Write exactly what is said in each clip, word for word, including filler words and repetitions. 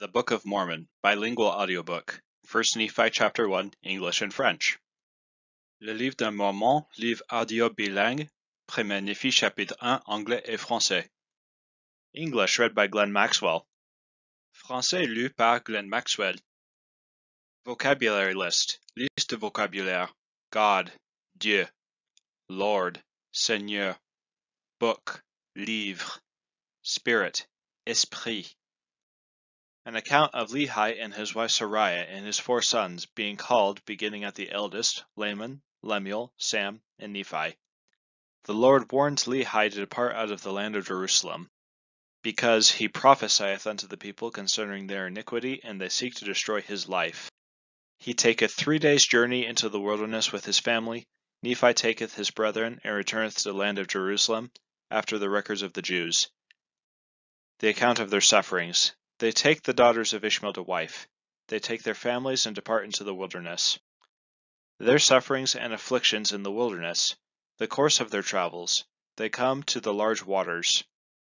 The Book of Mormon, bilingual audiobook. First Nephi chapter one, English and French. Le livre de Mormon, livre audio bilingue. Premier Nephi chapitre un, anglais et français. English read by Glenn Maxwell. Français lu par Glenn Maxwell. Vocabulary list. Liste de vocabulaire. God, Dieu. Lord, Seigneur. Book, livre. Spirit, esprit. An account of Lehi and his wife Sariah and his four sons being called, beginning at the eldest, Laman, Lemuel, Sam, and Nephi. The Lord warns Lehi to depart out of the land of Jerusalem, because he prophesieth unto the people concerning their iniquity, and they seek to destroy his life. He taketh three days' journey into the wilderness with his family. Nephi taketh his brethren, and returneth to the land of Jerusalem, after the records of the Jews. The account of their sufferings. They take the daughters of Ishmael to wife. They take their families and depart into the wilderness. Their sufferings and afflictions in the wilderness. The course of their travels. They come to the large waters.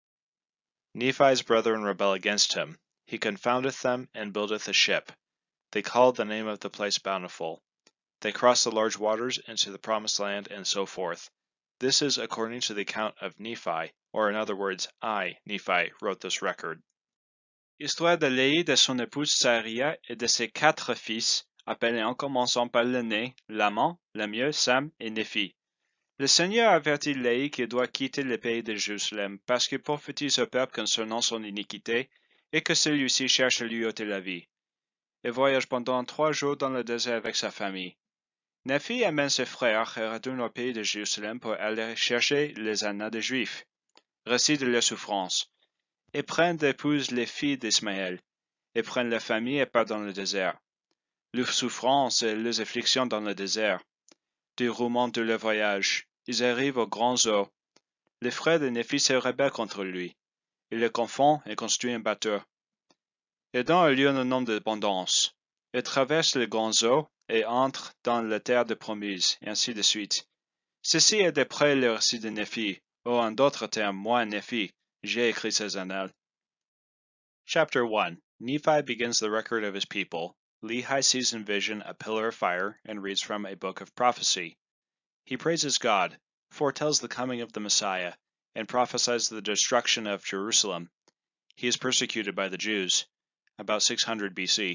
Nephi's brethren rebel against him. He confoundeth them, and buildeth a ship. They call the name of the place Bountiful. They cross the large waters into the promised land, and so forth. This is according to the account of Nephi, or in other words, I, Nephi, wrote this record. Histoire de Léhi, de son épouse Sariah et de ses quatre fils, appelés en commençant par l'aîné, Laman, Lemuel, Sam et Nephi. Le Seigneur avertit Léhi qu'il doit quitter le pays de Jérusalem parce qu'il prophétise au peuple concernant son iniquité et que celui-ci cherche à lui ôter la vie. Il voyage pendant trois jours dans le désert avec sa famille. Nephi amène ses frères et retourne au pays de Jérusalem pour aller chercher les ânes des Juifs. Récit de leur souffrance. Ils prennent d'épouse les filles d'Ismaël. Ils prennent leur famille et partent dans le désert. Leurs souffrances et leurs afflictions dans le désert. Déroulement de leur voyage. Ils arrivent aux grands eaux. Les frères de Nephi se rebellent contre lui. Ils le confondent et construisent un bateau. Ils donnent à lieu un nom d'abondance. Ils traversent les grands eaux et entrent dans la terre de promise, et ainsi de suite. Ceci est d'après le récit de Nephi, ou en d'autres termes, moi, Nephi, j'ai écrit ces annales. Chapter one. Nephi begins the record of his people. Lehi sees in vision a pillar of fire and reads from a book of prophecy. He praises God, foretells the coming of the Messiah, and prophesies the destruction of Jerusalem. He is persecuted by the Jews. About six hundred B C.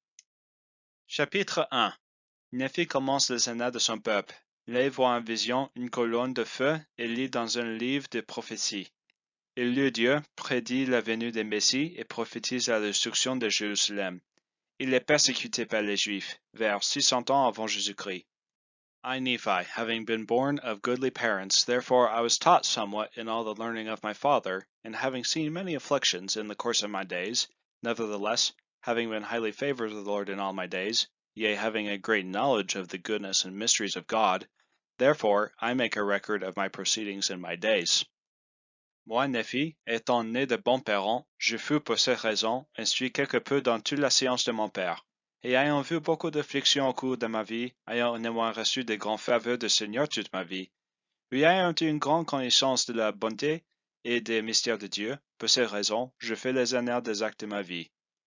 Chapitre un. Nephi commence les annales de son peuple. Léhi voit en vision une colonne de feu et lit dans un livre de prophéties. Il lut Dieu, prédit la venue des Messies et prophétise la destruction de Jérusalem. Il est persécuté par les Juifs, vers six cents ans avant Jésus-Christ. I, Nephi, having been born of goodly parents, therefore I was taught somewhat in all the learning of my father, and having seen many afflictions in the course of my days, nevertheless, having been highly favored of the Lord in all my days, yea, having a great knowledge of the goodness and mysteries of God, therefore I make a record of my proceedings in my days. Moi, Nephi, étant né de bons parents, je fus pour cette raison instruit quelque peu dans toute la science de mon père. Et ayant vu beaucoup d'afflictions au cours de ma vie, ayant néanmoins reçu de grands faveurs du Seigneur toute ma vie, et ayant eu une grande connaissance de la bonté et des mystères de Dieu, pour cette raison, je fais les annales des actes de ma vie.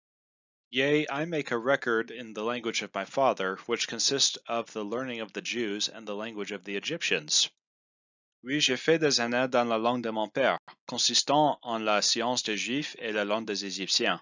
Yea, I make a record in the language of my father, which consists of the learning of the Jews and the language of the Egyptians. Oui, j'ai fait des annales dans la langue de mon père, consistant en la science des Juifs et la langue des Égyptiens.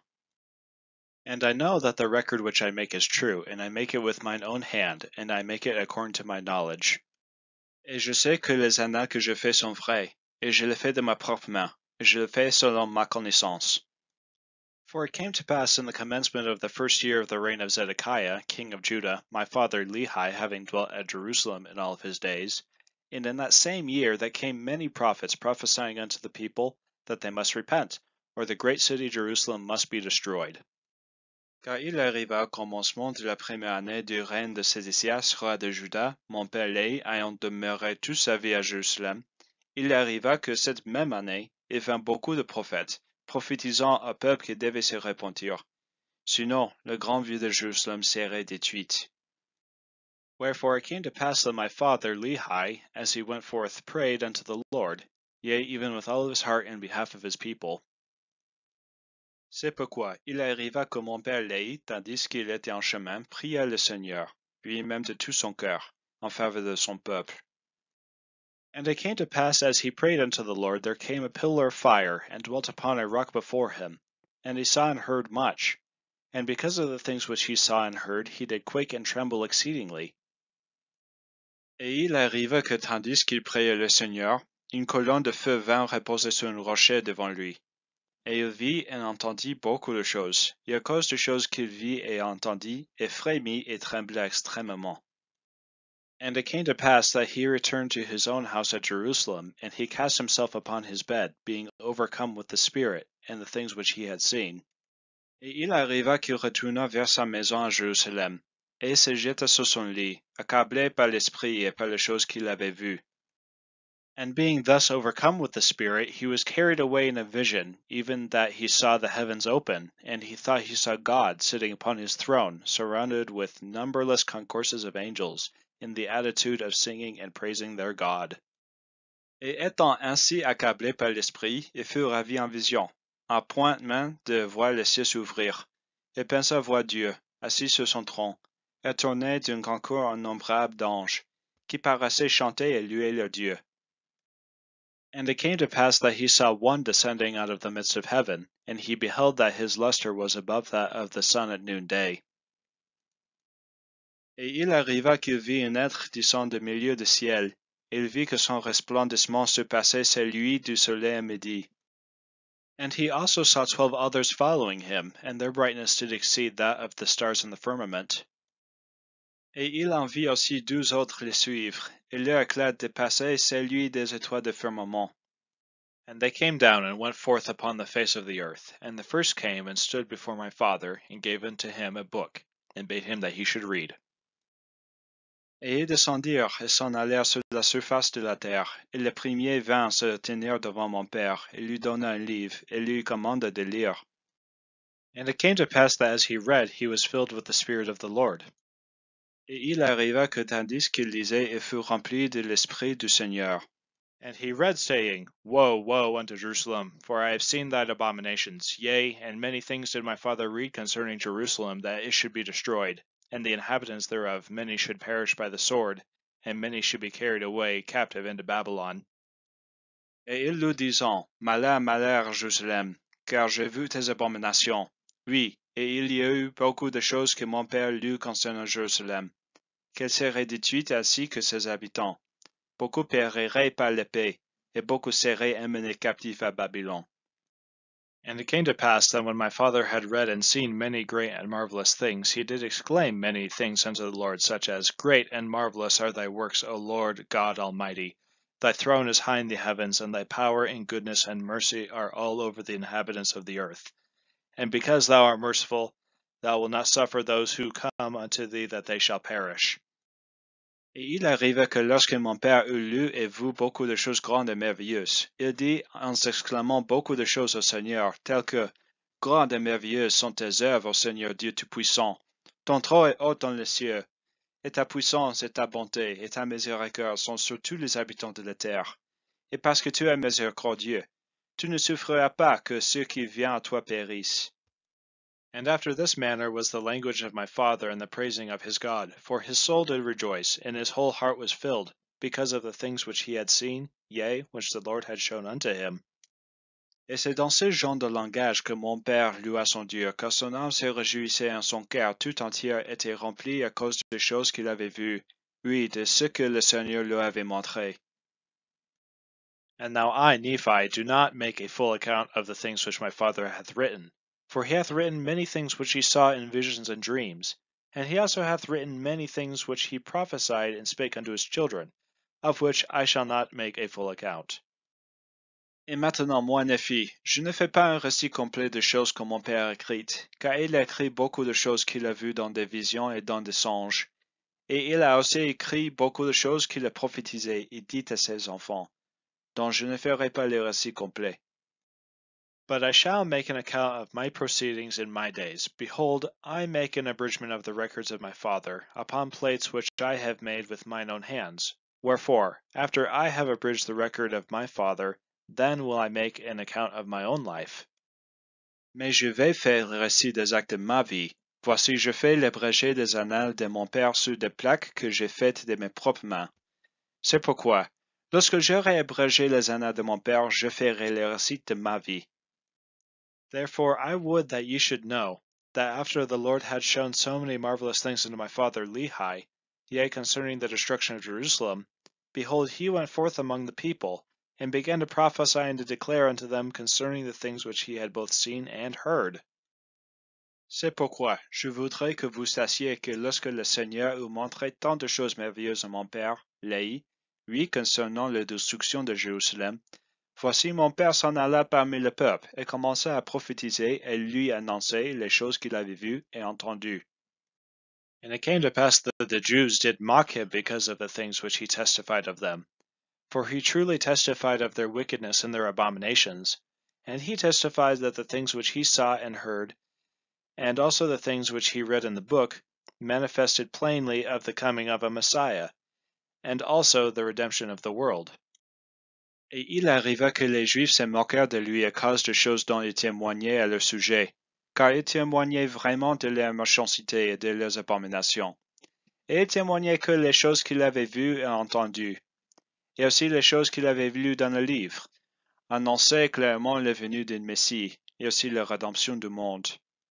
And I know that the record which I make is true, and I make it with mine own hand, and I make it according to my knowledge. Et je sais que les annales que je fais sont vraies, et je les fais de ma propre main, et je les fais selon ma connaissance. For it came to pass in the commencement of the first year of the reign of Zedekiah, king of Judah, my father Lehi having dwelt at Jerusalem in all of his days, and in that same year there came many prophets prophesying unto the people that they must repent, or the great city Jerusalem must be destroyed. Car il arriva au commencement de la première année du règne de Sédécias, roi de Juda, mon père Léhi ayant demeuré toute sa vie à Jérusalem, il arriva que cette même année, il vint beaucoup de prophètes, prophétisant au peuple qui devait se repentir. Sinon, le grand vieux de Jérusalem serait détruit. Wherefore it came to pass that my father Lehi, as he went forth, prayed unto the Lord, yea, even with all his heart in behalf of his people. C'est pourquoi il arriva que mon père Laï, tandis qu'il était en chemin, pria le Seigneur, lui-même de tout son cœur, en faveur de son peuple. And it came to pass as he prayed unto the Lord, there came a pillar of fire, and dwelt upon a rock before him. And he saw and heard much. And because of the things which he saw and heard, he did quake and tremble exceedingly. Et il arriva que tandis qu'il priait le Seigneur, une colonne de feu vint reposer sur un rocher devant lui. Et il vit et entendit beaucoup de choses. Et à cause des choses qu'il vit et entendit, il frémit et trembla extrêmement. And it came to pass that he returned to his own house at Jerusalem, and he cast himself upon his bed, being overcome with the Spirit, and the things which he had seen. Et il arriva qu'il retourna vers sa maison à Jérusalem, et se jeta sur son lit, accablé par l'Esprit et par les choses qu'il avait vues. And being thus overcome with the Spirit, he was carried away in a vision, even that he saw the heavens open, and he thought he saw God sitting upon his throne, surrounded with numberless concourses of angels, in the attitude of singing and praising their God. Et étant ainsi accablé par l'Esprit, il fut ravi en vision, en point même de voir les cieux s'ouvrir. Il pensa voir Dieu, assis sur son trône, et tourné d'un concours innombrable d'anges, qui paraissaient chanter et louer leur Dieu. And it came to pass that he saw one descending out of the midst of heaven, and he beheld that his luster was above that of the sun at noonday. Et il arriva qu'il vit un être descendre du milieu du ciel, et il vit que son resplendissement surpassait celui du soleil à midi. And he also saw twelve others following him, and their brightness did exceed that of the stars in the firmament. Et il en vit aussi douze autres les suivre, et leur éclat dépassait celui des étoiles du firmament. And they came down and went forth upon the face of the earth. And the first came and stood before my father, and gave unto him a book, and bade him that he should read. Et ils descendirent et s'en allèrent sur la surface de la terre. Et le premier vint se tenir devant mon père, et lui donna un livre, et lui commanda de lire. And it came to pass that as he read, he was filled with the Spirit of the Lord. Et il arriva que tandis qu'il lisait, il fut rempli de l'Esprit du Seigneur. And he read, saying, Woe, woe unto Jerusalem, for I have seen thy abominations. Yea, and many things did my father read concerning Jerusalem, that it should be destroyed, and the inhabitants thereof many should perish by the sword, and many should be carried away captive into Babylon. Et il lui disant, Malheur, malheur, Jérusalem, car j'ai vu tes abominations. Oui, et il y a eu beaucoup de choses que mon père lut concernant Jérusalem, qu'elle serait détruite ainsi que ses habitants. Beaucoup périraient par l'épée, et beaucoup seraient emmenés captifs à Babylon. And it came to pass that when my father had read and seen many great and marvelous things, he did exclaim many things unto the Lord, such as, Great and marvelous are thy works, O Lord God Almighty. Thy throne is high in the heavens, and thy power and goodness and mercy are all over the inhabitants of the earth. And because thou art merciful, thou wilt not suffer those who come unto thee that they shall perish. Et il arriva que lorsque mon père eut lu et vu beaucoup de choses grandes et merveilleuses, il dit en s'exclamant beaucoup de choses au Seigneur, telles que « Grandes et merveilleuses sont tes œuvres, ô Seigneur Dieu Tout-Puissant. Ton trône est haut dans les cieux, et ta puissance et ta bonté et ta miséricorde sont sur tous les habitants de la terre. Et parce que tu es miséricordieux, tu ne souffriras pas que ceux qui viennent à toi périssent. » And after this manner was the language of my father and the praising of his God, for his soul did rejoice, and his whole heart was filled, because of the things which he had seen, yea, which the Lord had shown unto him. Et c'est dans ce genre de langage que mon père loua son Dieu, car son âme se réjouissait en son cœur tout entier était rempli à cause des choses qu'il avait vues, oui, de ce que le Seigneur lui avait montré. And now I, Nephi, do not make a full account of the things which my father hath written. For he hath written many things which he saw in visions and dreams, and he also hath written many things which he prophesied and spake unto his children, of which I shall not make a full account. Et maintenant, moi, Nephi, je ne fais pas un récit complet de choses que mon père a écrites, car il a écrit beaucoup de choses qu'il a vues dans des visions et dans des songes, et il a aussi écrit beaucoup de choses qu'il a prophétisées et dites à ses enfants, dont je ne ferai pas le récit complet. But I shall make an account of my proceedings in my days. Behold, I make an abridgment of the records of my father, upon plates which I have made with mine own hands. Wherefore, after I have abridged the record of my father, then will I make an account of my own life. Mais je vais faire le récit des actes de ma vie. Voici, je fais l'abréger des annales de mon père sur des plaques que j'ai faites de mes propres mains. C'est pourquoi, lorsque j'aurai abrégé les annales de mon père, je ferai le récit de ma vie. Therefore I would that ye should know, that after the Lord had shown so many marvelous things unto my father Lehi, yea, concerning the destruction of Jerusalem, behold, he went forth among the people, and began to prophesy and to declare unto them concerning the things which he had both seen and heard. C'est pourquoi je voudrais que vous sachiez que lorsque le Seigneur eut montré tant de choses merveilleuses à mon père, Léhi, lui concernant la destruction de Jérusalem, voici mon père s'en alla parmi le peuple et commença à prophétiser et lui annoncer les choses qu'il avait vues et entendues. And it came to pass that the Jews did mock him because of the things which he testified of them. For he truly testified of their wickedness and their abominations, and he testified that the things which he saw and heard, and also the things which he read in the book, manifested plainly of the coming of a Messiah, and also the redemption of the world. Et il arriva que les Juifs se moquèrent de lui à cause de choses dont il témoignait à leur sujet, car il témoignait vraiment de leur méchanceté et de leurs abominations. Et il témoignait que les choses qu'il avait vues et entendues, et aussi les choses qu'il avait lues dans le livre, annonçaient clairement la venue du Messie, et aussi la rédemption du monde.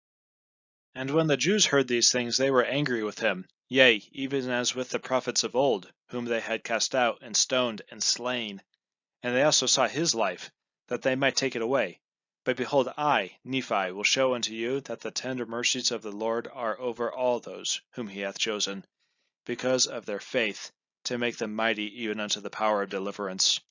And when the Jews heard these things, they were angry with him, yea, even as with the prophets of old, whom they had cast out, and stoned, and slain. And they also sought his life, that they might take it away. But behold, I, Nephi, will show unto you that the tender mercies of the Lord are over all those whom he hath chosen, because of their faith, to make them mighty even unto the power of deliverance.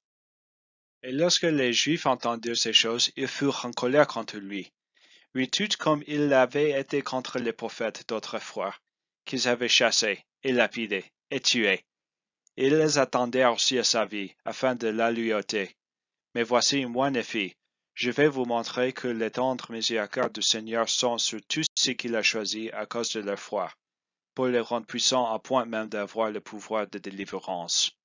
Et lorsque les Juifs entendirent ces choses, ils furent en colère contre lui. Oui, tout comme il l'avait été contre les prophètes d'autrefois, qu'ils avaient chassés, et lapidés, et tués. Ils les attendirent aussi à sa vie, afin de la lui ôter. Mais voici, moi, Néphi, je vais vous montrer que les tendres miséricordes du Seigneur sont sur tous ceux qu'il a choisis à cause de leur foi, pour les rendre puissants à point même d'avoir le pouvoir de délivrance.